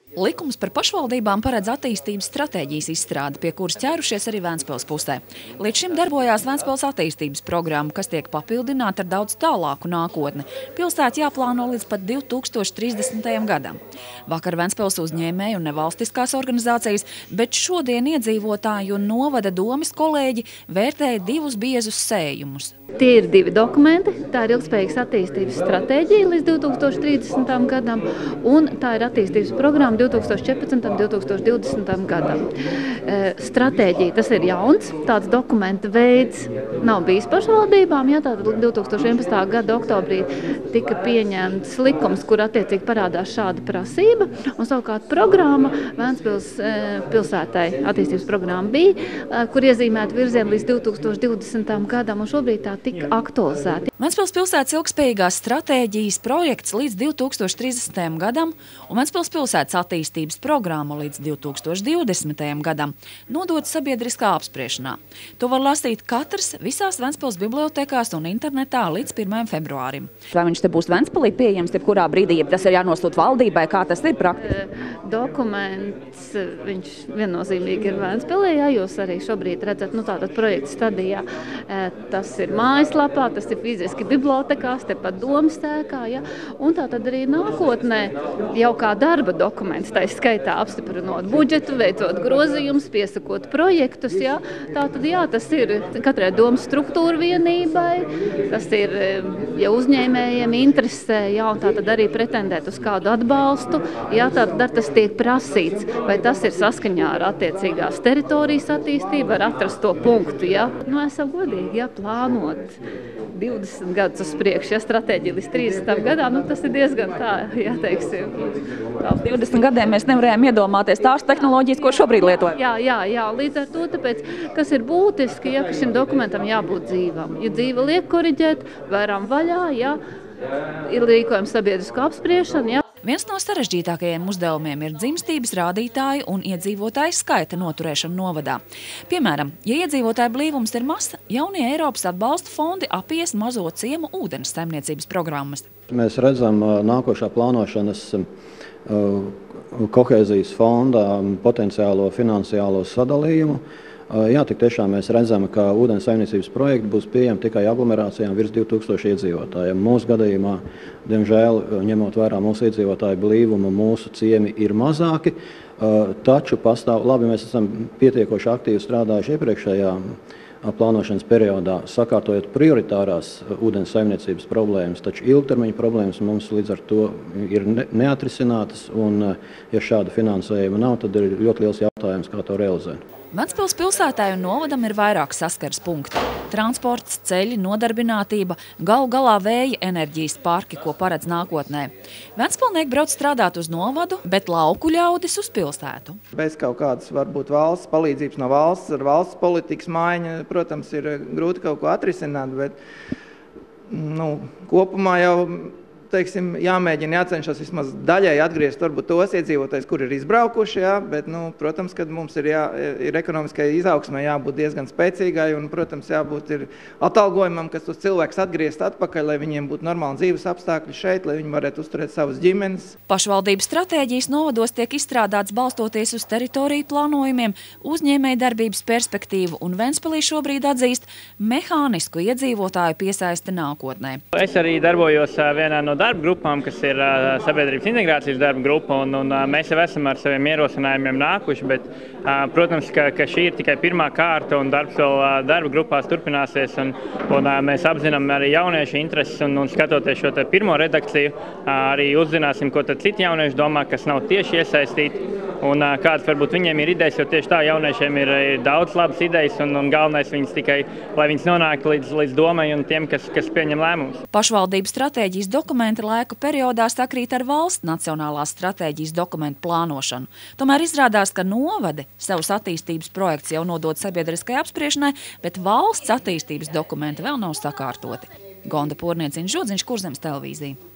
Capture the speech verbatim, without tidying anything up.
Likums par pašvaldībām paredz attīstības stratēģijas izstrādi, pie kuras ķērušies arī Ventspils pusē. Līdz šim darbojās Ventspils attīstības programma, kas tiek papildināta ar daudz tālāku nākotni. Pilsēta jāplāno līdz pat divi tūkstoši trīsdesmitajam gadam. Vakar Ventspils uzņēmēji un nevalstiskās organizācijas, bet šodien iedzīvotāji un novada domes kolēģi vērtēja divus biezus sējumus. Tie ir divi dokumenti. Tā ir ilgspējīgas attīstības stratēģija līdz divi tūkstoši trīsdesmitajam gadam un tā ir attīstības programma divi tūkstoši četrpadsmitajam līdz divi tūkstoši divdesmitajam gadam. Stratēģija tas ir jauns, tāds dokumenta veids nav bijis pašvaldībām. Ja, tātad divi tūkstoši vienpadsmitā gada oktobrī tika pieņemts likums, kur attiecīgi parādās šāda prasība. Un savukārt programma Ventspils pilsētai attīstības programma bija, kur iezīmēta virziena līdz divi tūkstoši divdesmitajam gadam un šobrīd tā tika aktualizēta. Ventspils pilsētas ilgspējīgās stratēģijas projekts līdz divi tūkstoši trīsdesmitajam gadam un Ventspils pilsētas attīstības programma līdz divi tūkstoši divdesmitajam gadam nodot sabiedriskā apspriešanā. To var lasīt katrs visās Ventspils bibliotekās un internetā līdz pirmajam februārim. Vai viņš te būs Ventspilī pieejams, jebkurā brīdī, ja tas ir jānosūt valdībai, kā tas ir praktiski? Dokuments, viņš viennozīmīgi ir Ventspilī, ja jūs arī šobrīd redzat, nu tātad projekta stadijā. Tas ir mājaslapā, tas ir fiziski bibliotekās, tepat domas ēkā, ja? Un tā tad arī nākotnē jau kā darba dokuments, tā skaitā apstiprinot budžetu, veicot grozījumus, piesakot projektus, ja? Tā tad jā, tas ir katrai domas struktūra vienībai, tas ir, ja uzņēmējiem interesē, jā, un tā tad arī pretendēt uz kādu atbalstu, jā, tā tad tas tiek prasīts, vai tas ir saskaņā ar attiecīgās teritorijas attīstību, ar atrasto punktu, ja? Nu, esam godīgi, ja, plānot divdesmit gadus uz priekšu, ja stratēģija līdz trīsdesmitajam gadam, nu tas ir diezgan tā, ja teiksim. Tā. divdesmit gadiem mēs nevarējām iedomāties tās tehnoloģijas, ko šobrīd lietojam. Jā, jā, jā, līdz ar to, tāpēc, kas ir būtiski, ja, ka šim dokumentam jābūt dzīvam. Ja dzīve liek koriģēt, varam vaļā, ja, ir rīkojums sabiedrisko apspriešanu, ja. Viens no sarežģītākajiem uzdevumiem ir dzimstības rādītāju un iedzīvotāju skaita noturēšana novadā. Piemēram, ja iedzīvotāju blīvums ir mazs, jaunie Eiropas atbalsta fondi apies mazo ciemu ūdens saimniecības programmas. Mēs redzam nākošā plānošanas kohēzijas fonda potenciālo finansiālo sadalījumu. Jā, tik tiešām mēs redzam, ka ūdens saimniecības projekti būs pieejami tikai aglomerācijām virs divi tūkstoši iedzīvotājiem. Mūsu gadījumā, diemžēl, ņemot vērā mūsu iedzīvotāju blīvumu, mūsu ciemi ir mazāki, taču pastāv, labi, mēs esam pietiekoši aktīvi strādājuši iepriekšējā plānošanas periodā, sakārtojot prioritārās ūdens saimniecības problēmas, taču ilgtermiņa problēmas mums līdz ar to ir neatrisinātas, un ja šāda finansējuma nav, tad ir ļoti liels jautājums, kā to realizēt. Ventspils pilsētai un novadam ir vairāk saskares punkti. Transports, ceļi, nodarbinātība, galu galā vēja enerģijas parki, ko paredz nākotnē. Ventspilnieki brauc strādāt uz novadu, bet lauku ļaudis uz pilsētu. Bez kaut kādas varbūt valsts palīdzības no valsts, ar valsts politikas maiņa, protams, ir grūti kaut ko atrisināt, bet nu, kopumā jau teiksim, jāmēģina jācenšas vismaz daļai atgriezt varbūt tos iedzīvotājus, kur ir izbraukuši, jā, bet, nu, protams, kad mums ir, jā, ir ekonomiskai izaugsmai jābūt diezgan spēcīgai un, protams, jābūt ir atalgojumam, kas tos cilvēkus atgriezt atpakaļ, lai viņiem būtu normāli dzīves apstākļi šeit, lai viņi varētu uzturēt savas ģimenes. Pašvaldības stratēģijas novados tiek izstrādāts balstoties uz teritoriju plānojumiem, uzņēmēju darbības perspektīvu un Ventspilī šobrīd atzīst mehānisku iedzīvotāju piesaisti nākotnē. Es arī darbojos vienā no darba grupām, kas ir uh, sabiedrības integrācijas darba grupa, un, un uh, mēs jau esam ar saviem ierosinājumiem nākuši, bet, uh, protams, ka, ka šī ir tikai pirmā kārta, un darbs vēl uh, darba grupās turpināsies, un, un uh, mēs apzinām arī jauniešu intereses, un, un skatoties šo te pirmo redakciju, uh, arī uzzināsim, ko tad citi jaunieši domā, kas nav tieši iesaistīti, un uh, kādas varbūt viņiem ir idejas, jo tieši tā jauniešiem ir, ir daudz labas idejas, un, un galvenais viņas tikai, lai viņas nonāk līdz, līdz domai un tiem, kas, kas pieņem lēmumus. Pašvaldības stratēģijas dokumenti laika periodā sakrīt ar valsts nacionālās stratēģijas dokumentu plānošanu. Tomēr izrādās, ka novadi savus attīstības projekts jau nodod sabiedriskai apspriešanai, bet valsts attīstības dokumenti vēl nav sakārtoti. Gonda Pornieciņš, Žodziņš, Kurzemes televīzija.